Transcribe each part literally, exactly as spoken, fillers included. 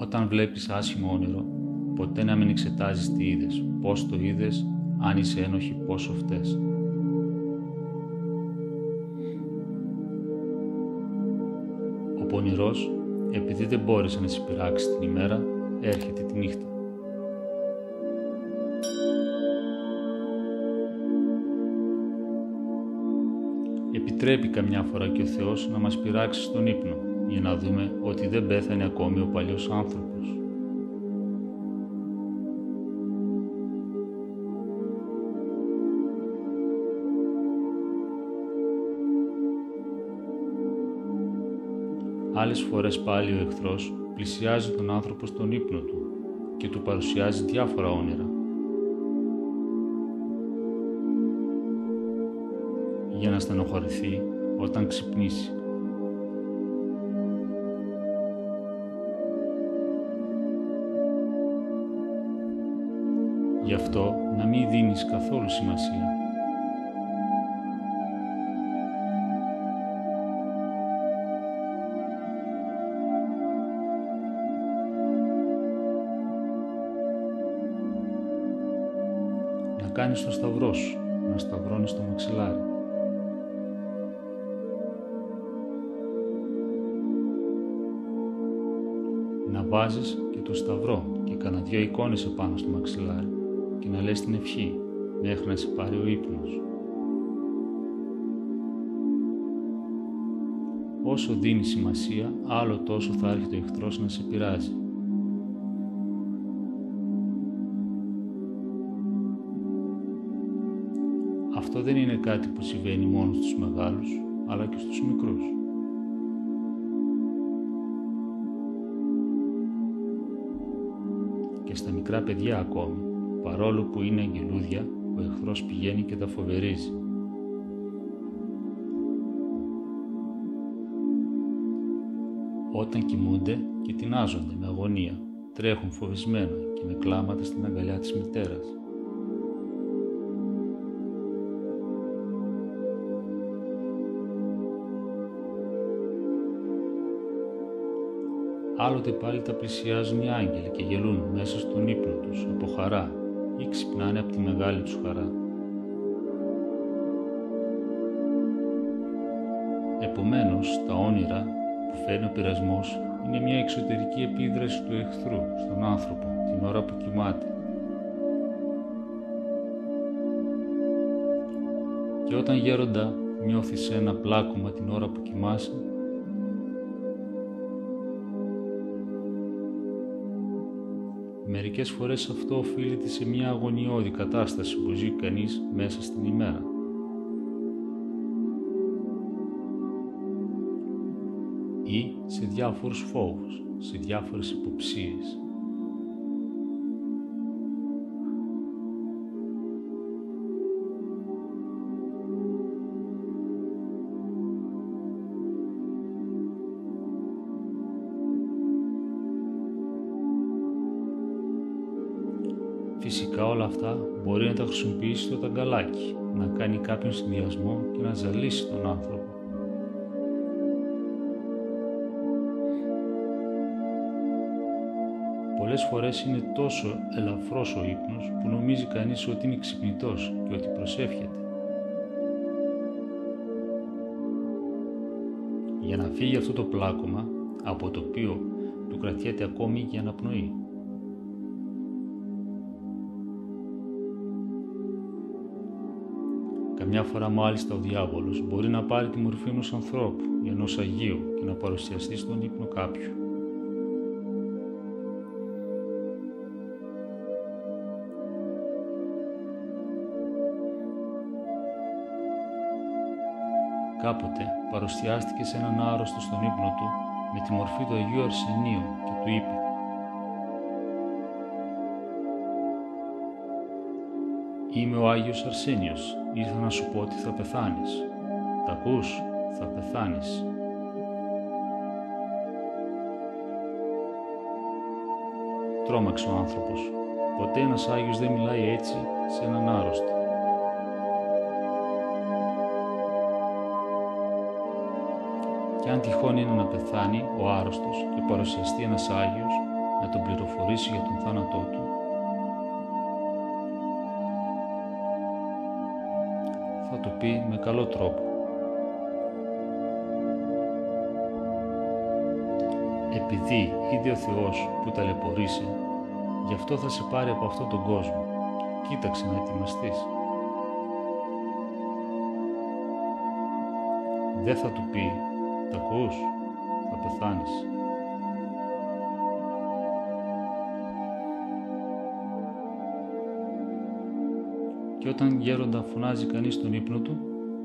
Όταν βλέπεις άσχημο όνειρο, ποτέ να μην εξετάζεις τι είδες, πώς το είδες, αν είσαι ένοχη, πόσο φταίς. Ο πονηρός, επειδή δεν μπόρεσε να σε πειράξει την ημέρα, έρχεται τη νύχτα. Επιτρέπει καμιά φορά και ο Θεός να μας πειράξει στον ύπνο, για να δούμε ότι δεν πέθανε ακόμη ο παλιός άνθρωπος. Άλλες φορές πάλι ο εχθρός πλησιάζει τον άνθρωπο στον ύπνο του και του παρουσιάζει διάφορα όνειρα. Για να στενοχωρηθεί όταν ξυπνήσει. Γι' αυτό να μην δίνεις καθόλου σημασία. Να κάνεις το σταυρό σου, να σταυρώνεις το μαξιλάρι. Να βάζεις και το σταυρό και κανένα δυο εικόνες επάνω στο μαξιλάρι και να λες την ευχή μέχρι να σε πάρει ο ύπνος. Όσο δίνεις σημασία, άλλο τόσο θα έρχεται ο εχθρός να σε πειράζει. Αυτό δεν είναι κάτι που συμβαίνει μόνο στους μεγάλους, αλλά και στους μικρούς. Και στα μικρά παιδιά ακόμη, παρόλο που είναι αγγελούδια, ο εχθρός πηγαίνει και τα φοβερίζει. Όταν κοιμούνται και τεινάζονται με αγωνία, τρέχουν φοβισμένα και με κλάματα στην αγκαλιά της μητέρας. Άλλοτε πάλι τα πλησιάζουν οι άγγελοι και γελούν μέσα στον ύπνο τους από χαρά ή ξυπνάνε από τη μεγάλη τους χαρά. Επομένως, τα όνειρα που φέρνει ο πειρασμός είναι μια εξωτερική επίδραση του εχθρού στον άνθρωπο την ώρα που κοιμάται. Και όταν γέροντα νιώθεις ένα πλάκωμα την ώρα που κοιμάσαι, μερικές φορές αυτό οφείλεται σε μια αγωνιώδη κατάσταση που ζει κανείς μέσα στην ημέρα. Ή σε διάφορους φόβους, σε διάφορες υποψίες. Φυσικά όλα αυτά μπορεί να τα χρησιμοποιήσει το ταγκαλάκι, να κάνει κάποιον συνδυασμό και να ζαλίσει τον άνθρωπο. Πολλές φορές είναι τόσο ελαφρώς ο ύπνος που νομίζει κανείς ότι είναι ξυπνητός και ότι προσεύχεται. Για να φύγει αυτό το πλάκωμα, από το οποίο του κρατιέται ακόμη και αναπνοή. Καμιά φορά μάλιστα ο διάβολος μπορεί να πάρει τη μορφή ενός ανθρώπου ή ενός Αγίου και να παρουσιαστεί στον ύπνο κάποιου. Κάποτε παρουσιάστηκε σε έναν άρρωστο στον ύπνο του με τη μορφή του Αγίου Αρσενίου και του είπε: «Είμαι ο Άγιος Αρσένιος, ήρθα να σου πω ότι θα πεθάνεις. Τα ακούς? Θα πεθάνεις». Τρόμαξε ο άνθρωπος. Ποτέ ένας Άγιος δεν μιλάει έτσι σε έναν άρρωστο. Και αν τυχόν είναι να πεθάνει ο άρρωστος και παρουσιαστεί ένας Άγιος, να τον πληροφορήσει για τον θάνατό του, θα του πει με καλό τρόπο. Επειδή είδε ο Θεός που ταλαιπωρείσαι, γι' αυτό θα σε πάρει από αυτόν τον κόσμο. Κοίταξε να ετοιμαστείς. Δεν θα του πει, «Τ' ακούς, θα πεθάνεις». Και όταν γέροντα φωνάζει κανείς τον ύπνο του,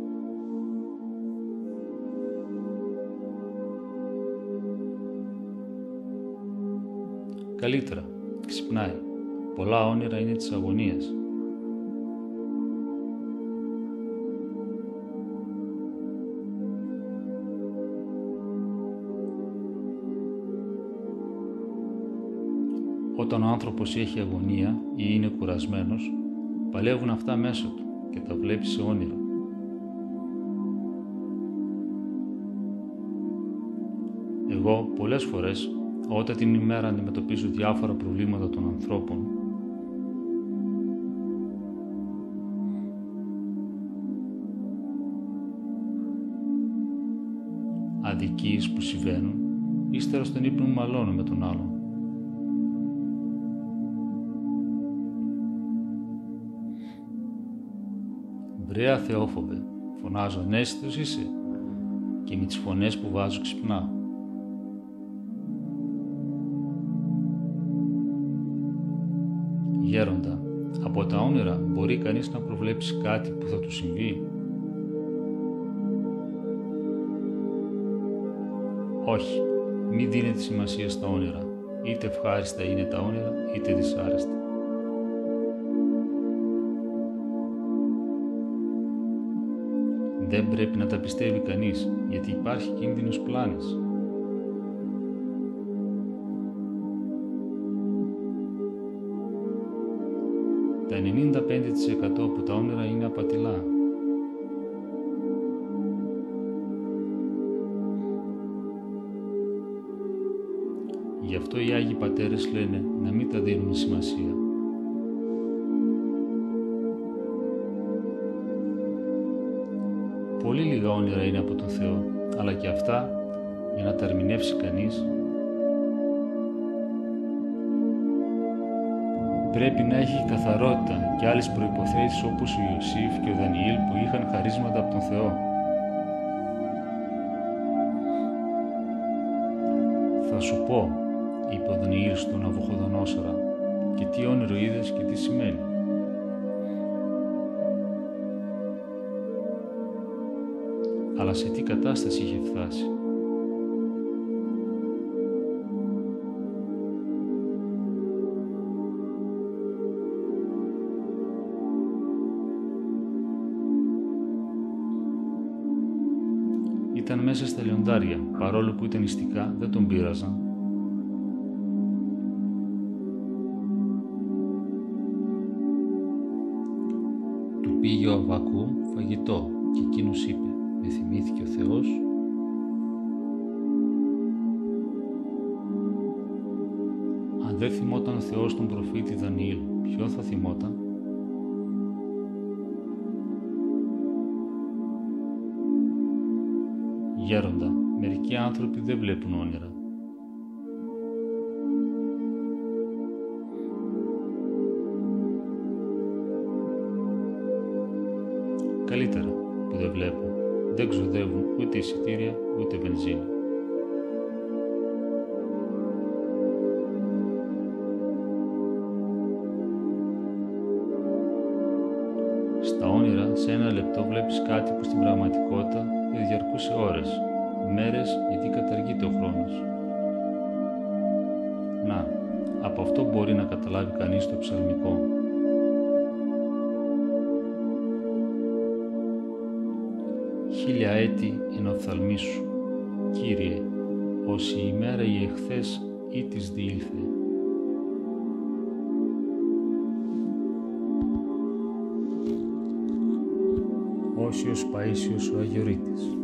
καλύτερα, ξυπνάει. Πολλά όνειρα είναι της αγωνίας. Όταν ο άνθρωπος έχει αγωνία ή είναι κουρασμένος, παλεύουν αυτά μέσα του και τα βλέπει σε όνειρα. Εγώ πολλές φορές, όταν την ημέρα αντιμετωπίζω διάφορα προβλήματα των ανθρώπων, αδικίες που συμβαίνουν, ύστερα στον ύπνο μου μαλώνω με τον άλλον. «Βρέα Θεόφοβε», φωνάζω, «ανέστητος είσαι», και με τις φωνές που βάζω ξυπνάω. Γέροντα, από τα όνειρα μπορεί κανείς να προβλέψει κάτι που θα του συμβεί? Όχι, μην δίνετε σημασία στα όνειρα, είτε ευχάριστα είναι τα όνειρα, είτε δυσάρεστα. Δεν πρέπει να τα πιστεύει κανείς, γιατί υπάρχει κίνδυνος πλάνης. Τα ενενήντα πέντε τοις εκατό από τα όνειρα είναι απατηλά. Γι' αυτό οι Άγιοι Πατέρες λένε να μην τα δίνουν σημασία. Πολύ λίγα όνειρα είναι από τον Θεό, αλλά και αυτά, για να τα ερμηνεύσει κανείς, πρέπει να έχει καθαρότητα και άλλες προϋποθέσεις όπως ο Ιωσήφ και ο Δανιήλ που είχαν χαρίσματα από τον Θεό. «Θα σου πω», είπε ο Δανιήλ στον Ναβουχοδονόσορα, «και τι όνειρο είδες και τι σημαίνει». Αλλά σε τι κατάσταση είχε φτάσει? Ήταν μέσα στα λιοντάρια, παρόλο που ήταν νηστικά, δεν τον πείραζαν. Του πήγε ο Αββακούμ φαγητό και εκείνος είπε, «Με θυμήθηκε ο Θεός». Αν δεν θυμόταν ο Θεός τον προφήτη Δανιήλ, ποιον θα θυμόταν? Γέροντα, μερικοί άνθρωποι δεν βλέπουν όνειρα. Καλύτερα που δεν βλέπουν. Δεν ξοδεύουν ούτε εισιτήρια, ούτε βενζίνη. Στα όνειρα, σε ένα λεπτό βλέπεις κάτι που στην πραγματικότητα θα διαρκούσε ώρες, μέρες, γιατί καταργείται ο χρόνος. Να, από αυτό μπορεί να καταλάβει κανείς το ψαλμικό. Χίλια έτη εν οφθαλμί σου, Κύριε, ως η ημέρα η εχθές ή της διήλθε. Όσιος Παΐσιος ο Αγιορείτης.